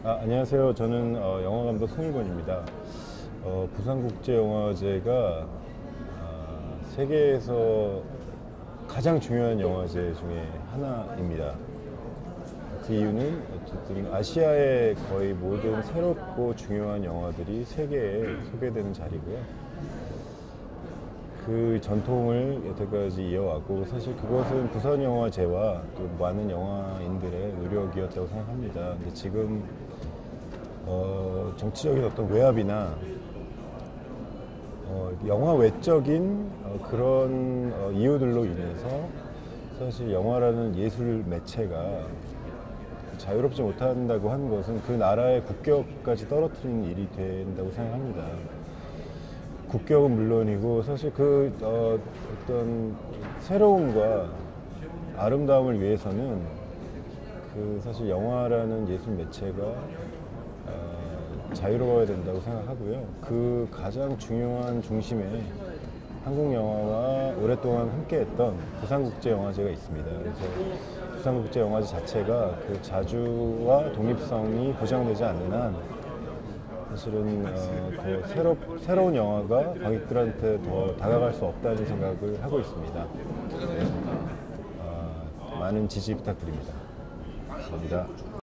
안녕하세요. 저는 영화감독 송일권입니다. 부산국제영화제가 세계에서 가장 중요한 영화제 중에 하나입니다. 그 이유는 어쨌든 아시아의 거의 모든 새롭고 중요한 영화들이 세계에 소개되는 자리고요. 그 전통을 여태까지 이어왔고, 사실 그것은 부산영화제와 또 많은 영화인들의 노력이었다고 생각합니다. 근데 지금 정치적인 어떤 외압이나 영화 외적인 그런 이유들로 인해서 사실 영화라는 예술 매체가 자유롭지 못한다고 하는 것은 그 나라의 국격까지 떨어뜨리는 일이 된다고 생각합니다. 국격은 물론이고 사실 어떤 새로움과 아름다움을 위해서는 사실 영화라는 예술 매체가 자유로워야 된다고 생각하고요. 그 가장 중요한 중심에 한국 영화와 오랫동안 함께했던 부산국제영화제가 있습니다. 그래서 부산국제영화제 자체가 그 자주와 독립성이 보장되지 않는 한 사실은 더 새로운 영화가 관객들한테 더 다가갈 수 없다는 생각을 하고 있습니다. 네. 많은 지지 부탁드립니다. 감사합니다.